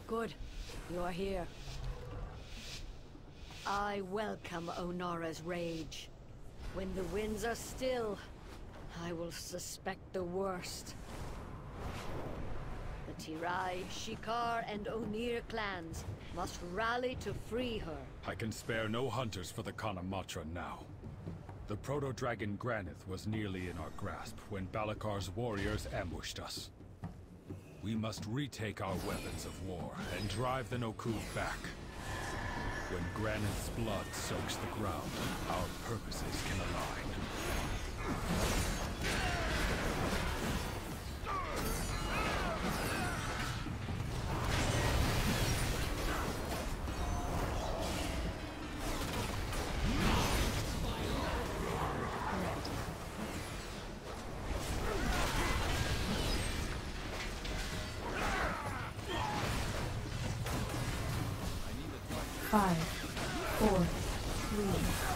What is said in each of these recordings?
Good. You are here. I welcome Onara's rage. When the winds are still, I will suspect the worst. The Tirai, Shikar, and Onir clans must rally to free her. I can spare no hunters for the Kanamatra now. The proto-dragon Granith was nearly in our grasp when Balakar's warriors ambushed us. We must retake our weapons of war and drive the Nokud back. When Granith's blood soaks the ground, our purposes can align. Five, four, three.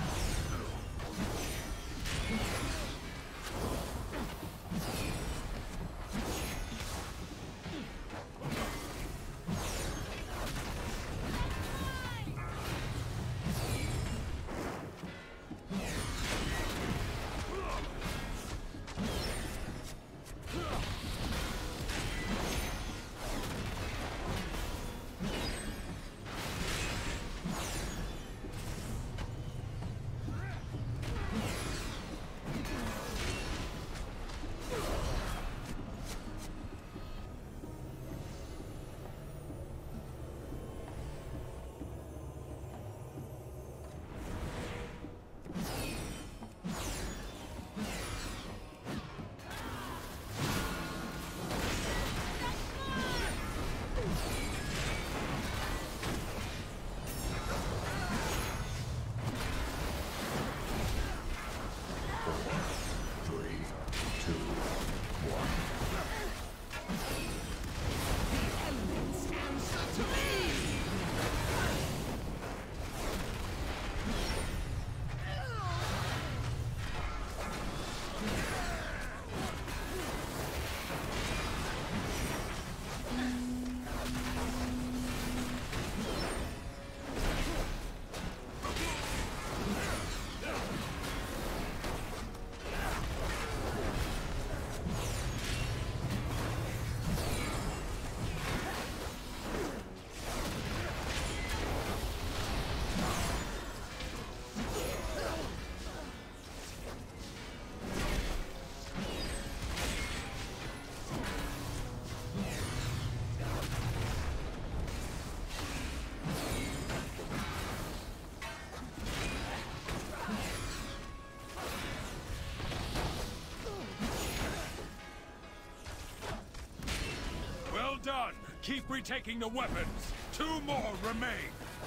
Well done! Keep retaking the weapons! 2 more remain!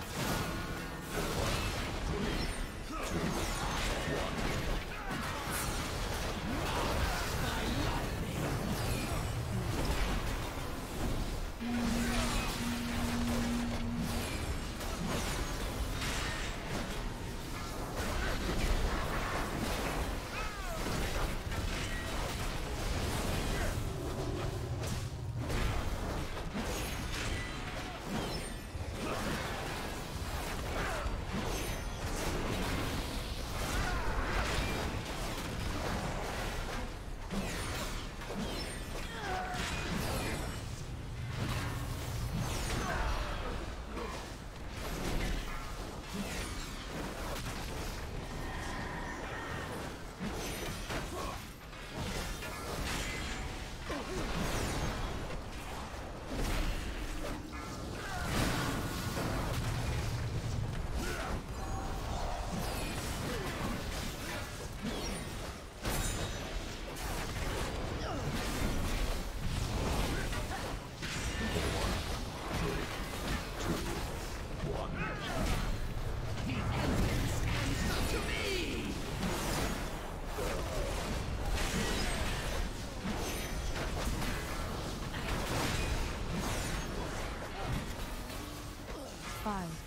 Five.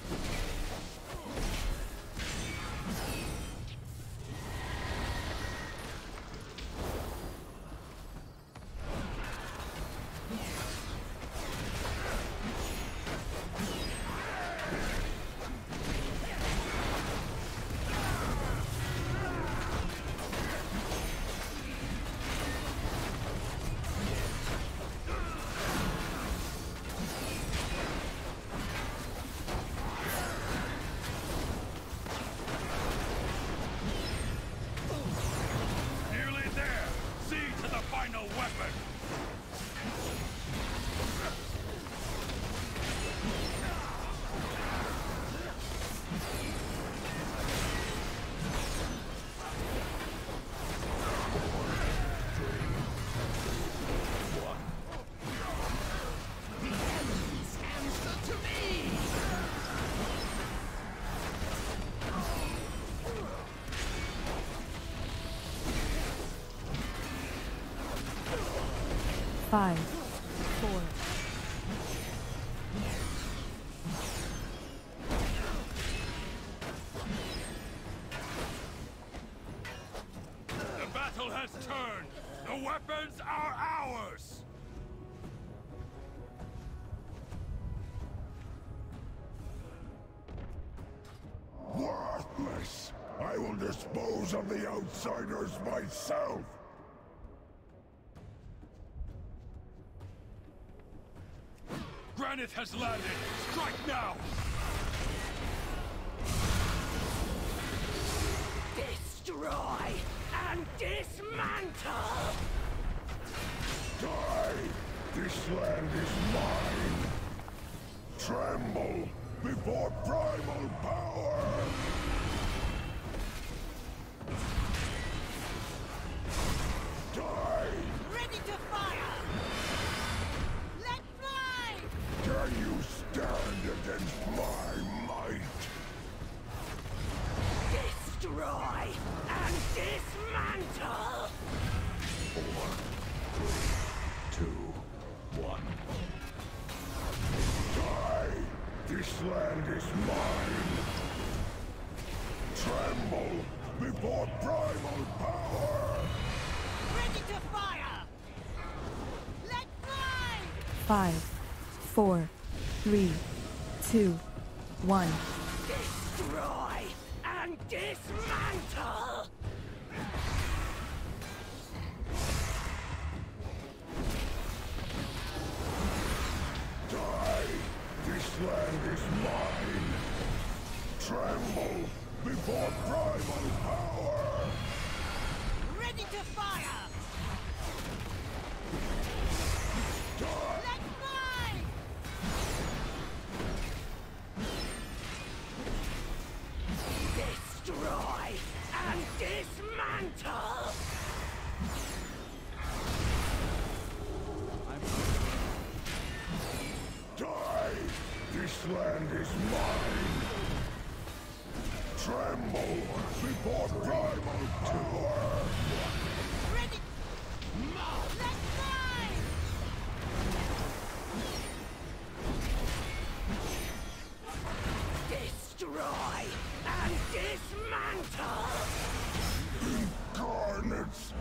5, 4. The battle has turned! The weapons are ours! Worthless! I will dispose of the outsiders myself! Granith has landed! Strike now! Destroy and dismantle! Die! This land is mine! Tremble before primal power! Die! Ready to fire! Let fly! Can you stand against my might? Destroy and dismantle! 4, 3, 2, 1. Die! This land is mine! Tremble before primal power! Ready to fire! Let fly! 5, 4, 3, 2, 1. Destroy and dismantle! Die! This land is mine! Tremble before primal power! Ready to fire! Die! Let fly! Destroy and dismantle! Die! This land is mine! Tremble before primal power! Ready! Let fly! Destroy and dismantle! Incarnates!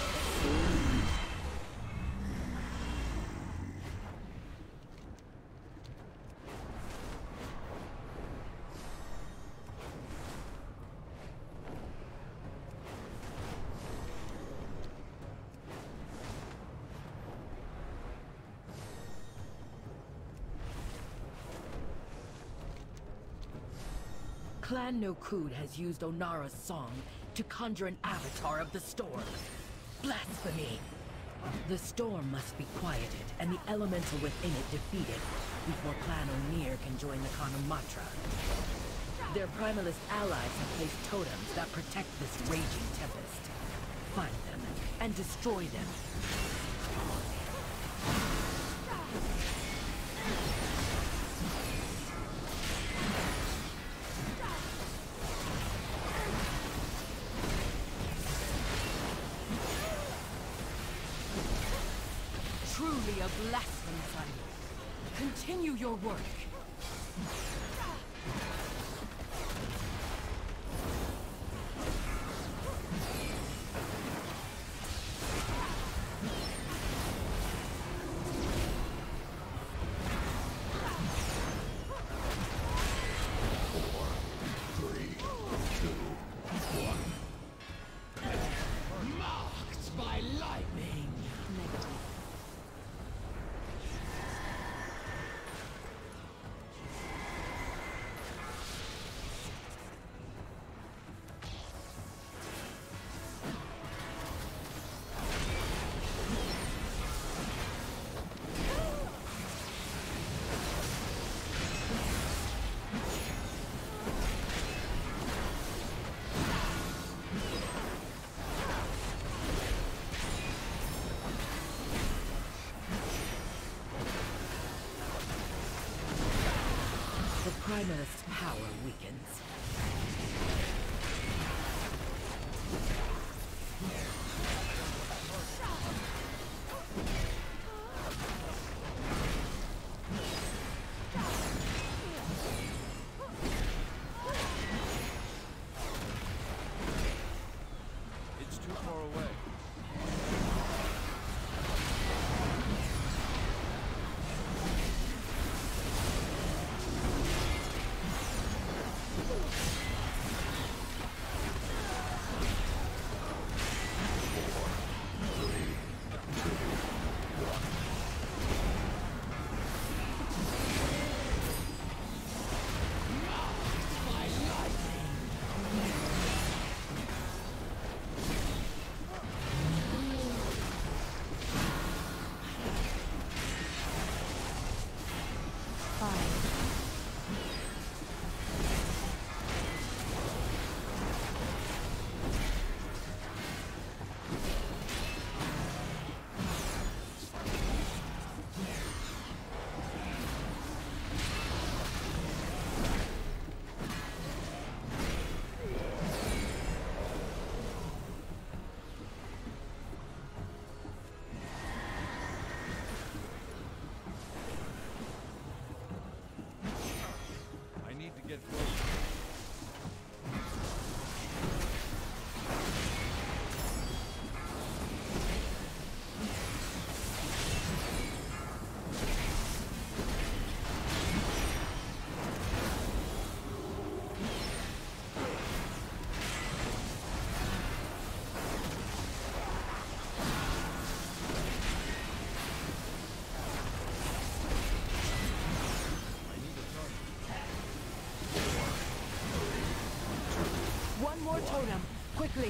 Clan Nokud has used Onara's song to conjure an avatar of the storm. Blasphemy! The storm must be quieted and the elemental within it defeated before Clan O'Neill can join the Kanamatra. Their primalist allies have placed totems that protect this raging tempest. Find them and destroy them. Truly a blasphemous idol. Continue your work. Marked by lightning! Negative. The primalist's power weakens. quickly!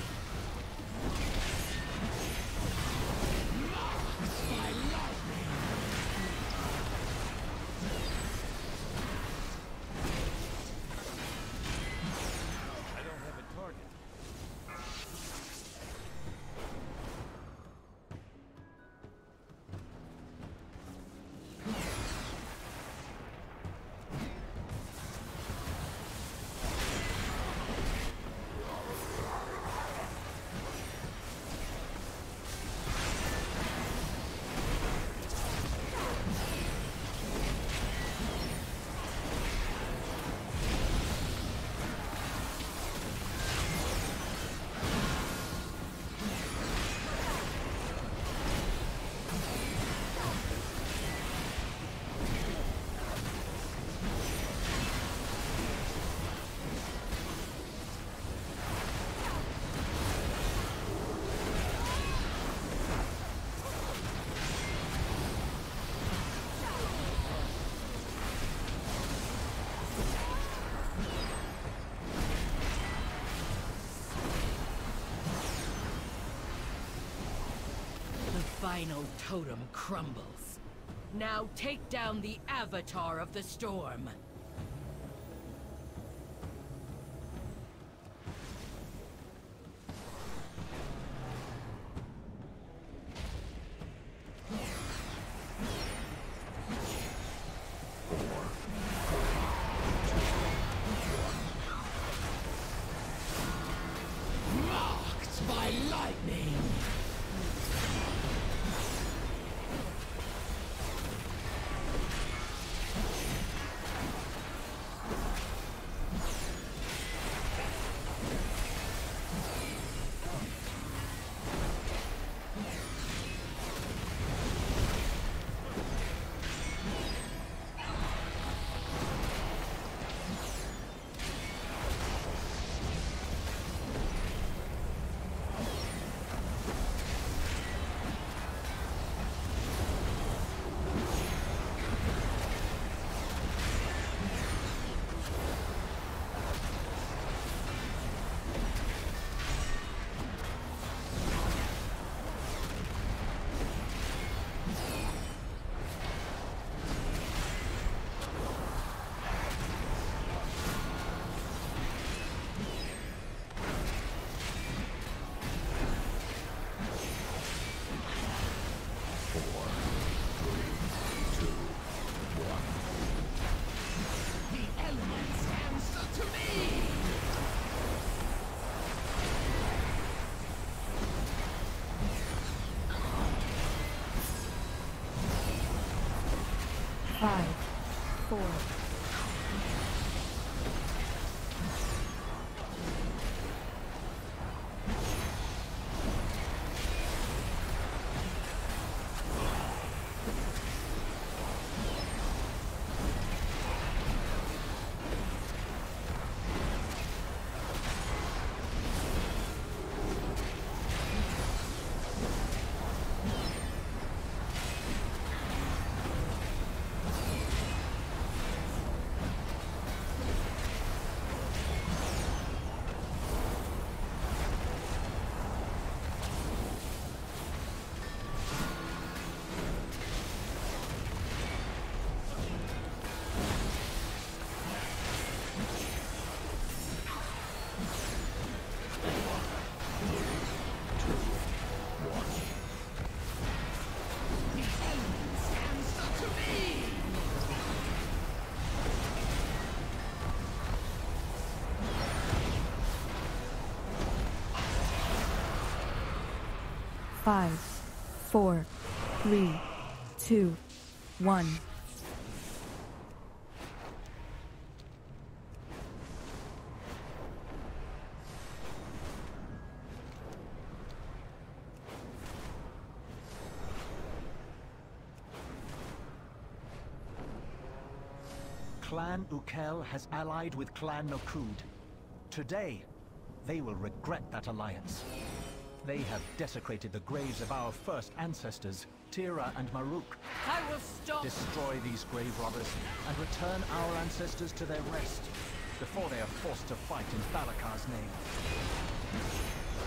The final totem crumbles. Now take down the Avatar of the Storm. Marked by lightning! Five, four, 5, 4, 3, 2, 1. Clan Ukel has allied with Clan Nokud. Today, they will regret that alliance. They have desecrated the graves of our first ancestors, Tira and Maruk. I will stop! Destroy these grave robbers and return our ancestors to their rest before they are forced to fight in Balakar's name.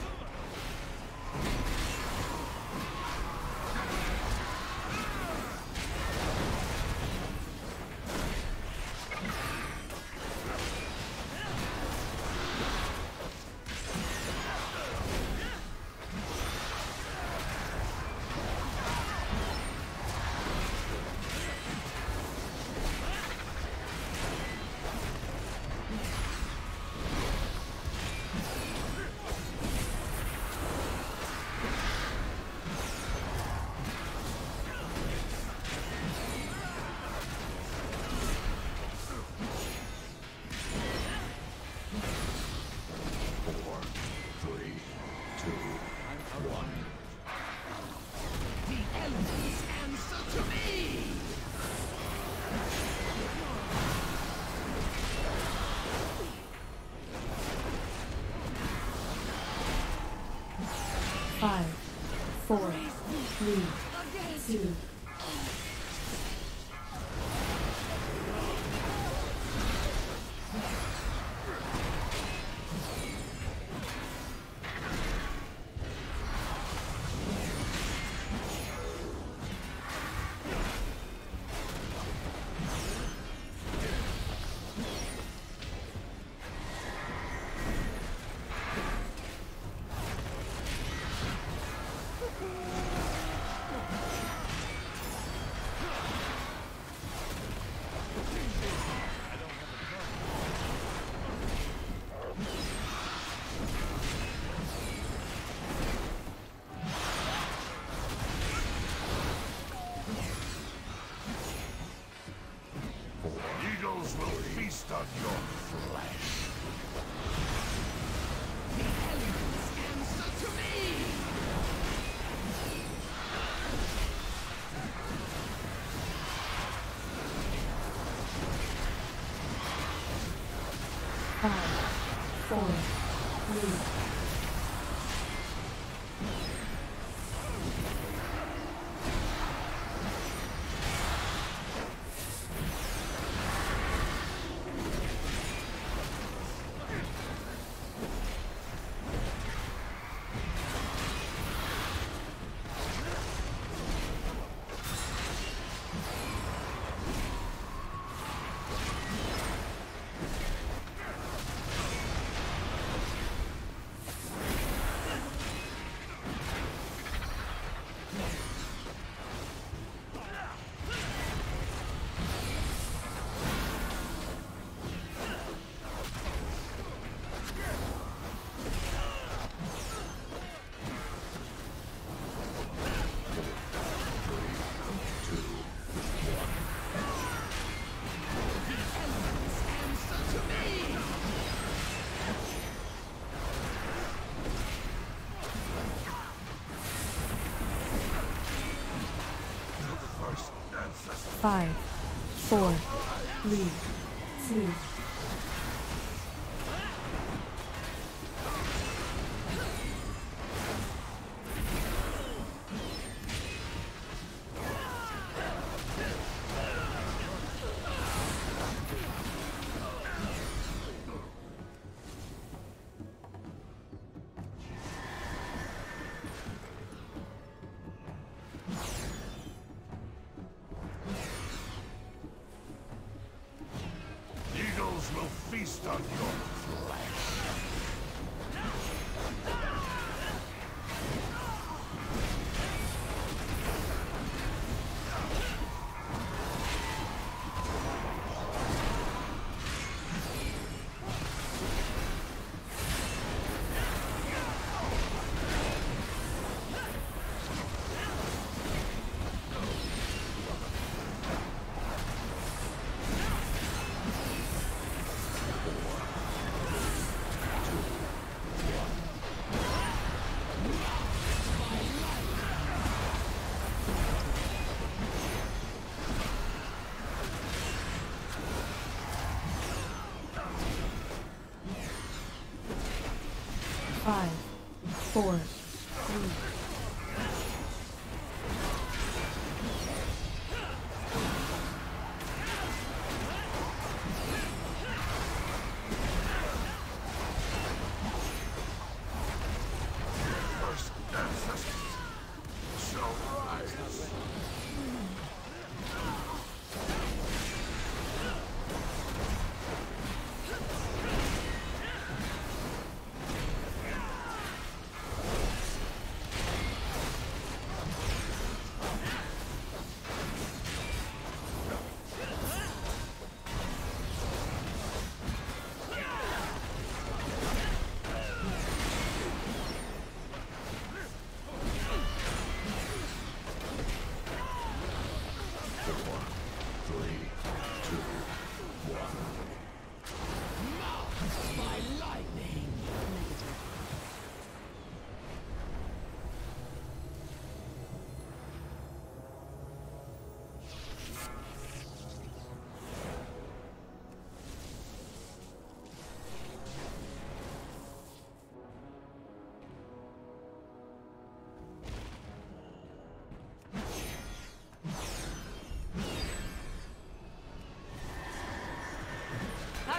4, 3, 2, Eagles will feast on your flesh. Answer to me! 5, 4, 3, 5, 4, 3, 2, Eagles will feast on your flesh. Five, 4, 3, First ancestors shall rise.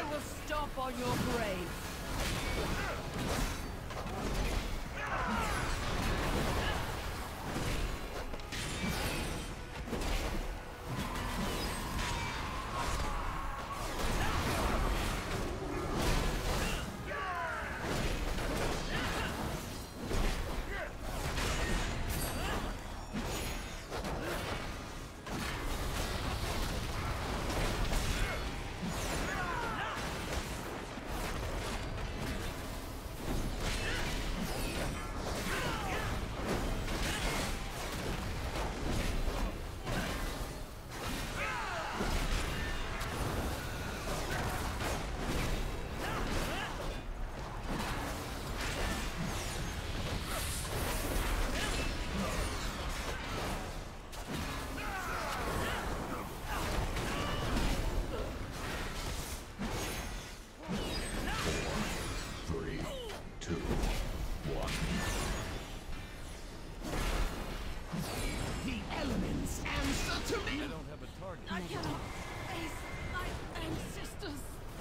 will stomp on your grave. I cannot face my ancestors.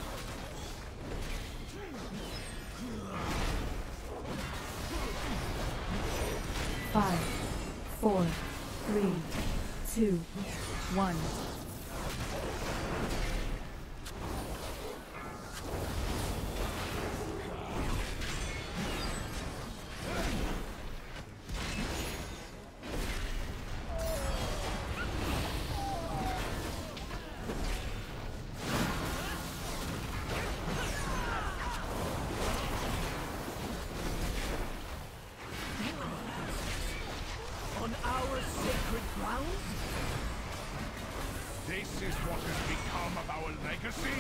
5, 4, 3, 2, 1. On our sacred grounds? This is what has become of our legacy?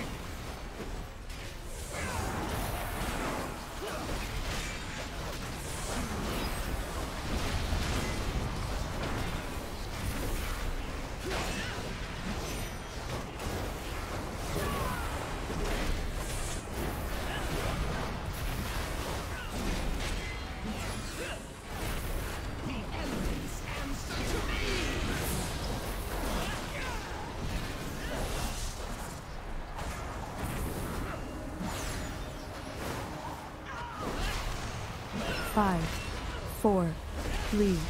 Five, 4, 3, 2.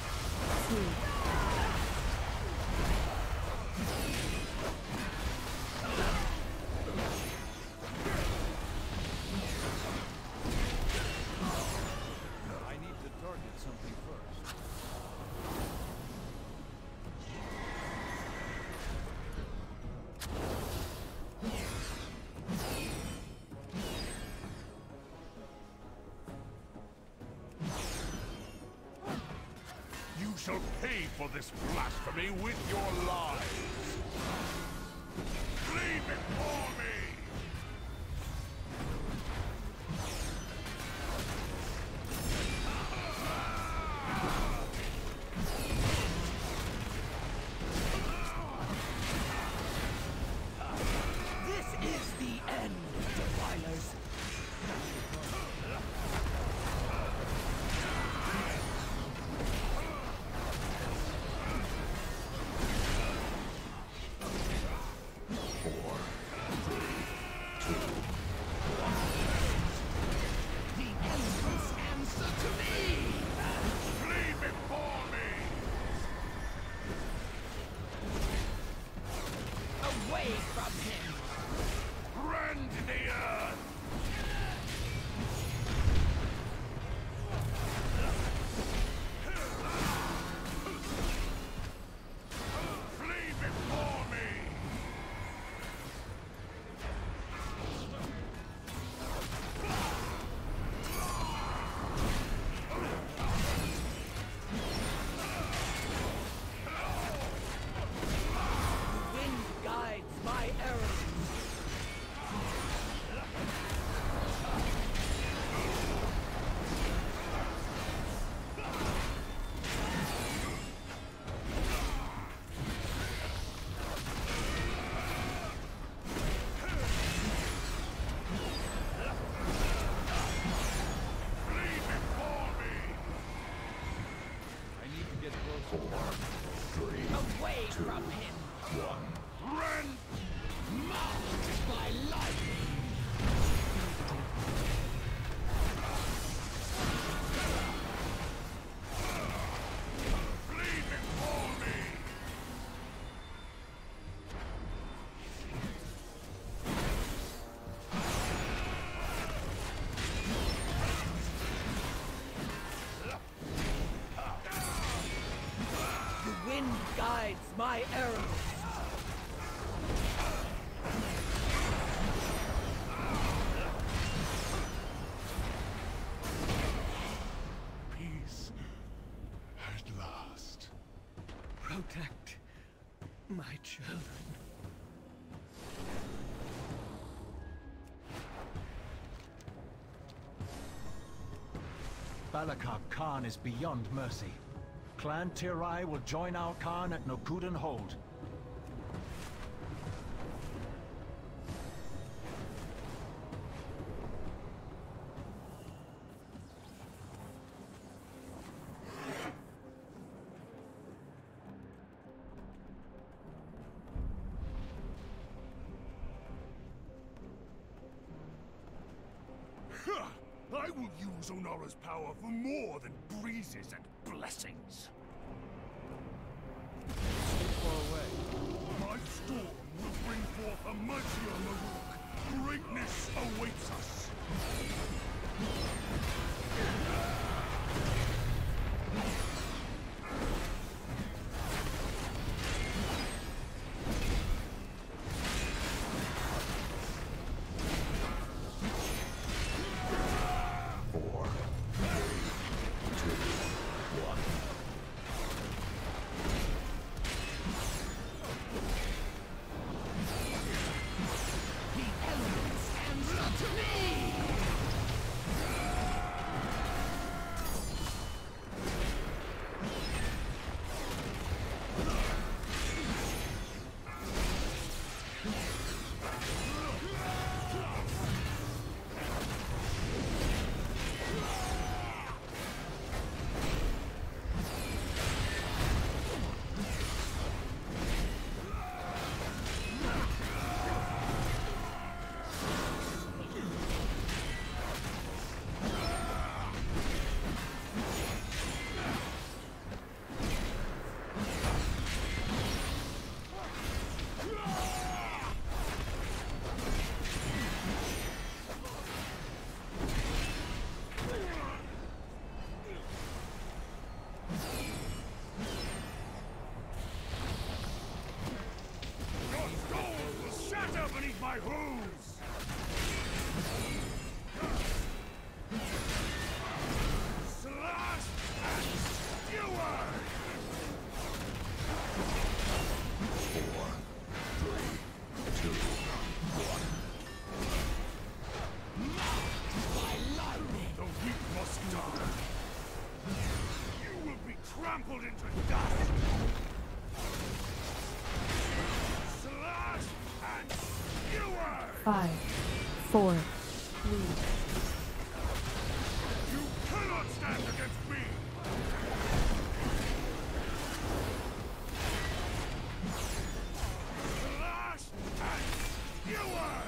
I need to target something first. You shall pay for this blasphemy with your lives! Flee before me! This is the end, Defilers. The elements answer to me! Flee before me! Away from him! Rend the earth! Flee before me! The wind guides my errands. my arrows! Peace at last. Protect my children. Balakar Khan is beyond mercy. Clan Tirai will join our Khan at Nokuden Hold. I will use Onara's power for more than breezes and blessings. My storm will bring forth a mightier Maruk. Greatness awaits us. Beneath my hooves! Slash and skewer! 4, 3, 2, 1. By lightning! The weak must die! You will be trampled into dust! Slash and skewer! 5, 4, 3, You cannot stand against me! Slash and skewer!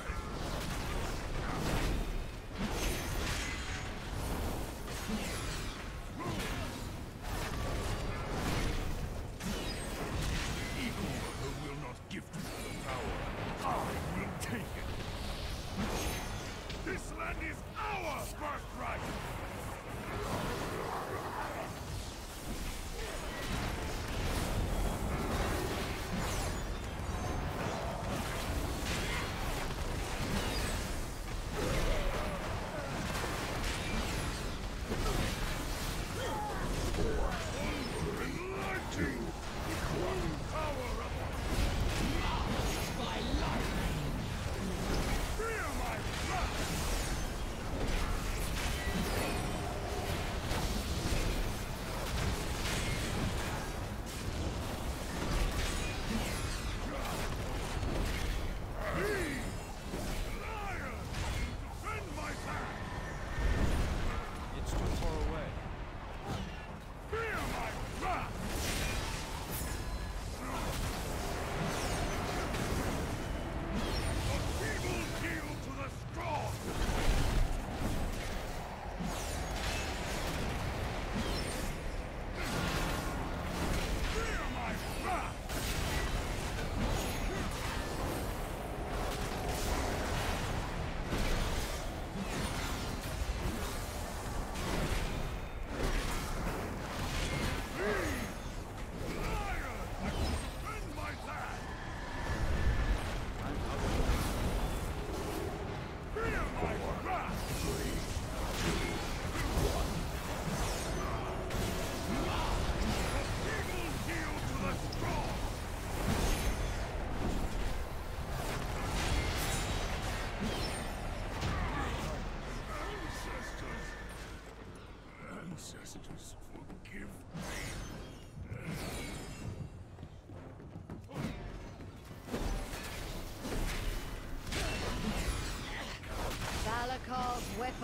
Evil who will not gift me the power, I will take it! This land is our birthright! Enlightened! One power of by lightning! Fear my wrath!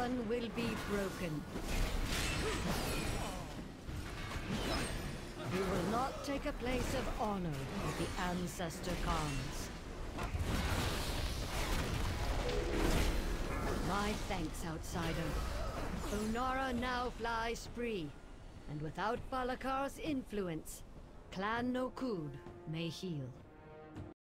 coffin will be broken. You will not take a place of honor with the Ancestor Khans. My thanks, outsider. Onara now flies free, and without Balakar's influence, Clan Nokud may heal.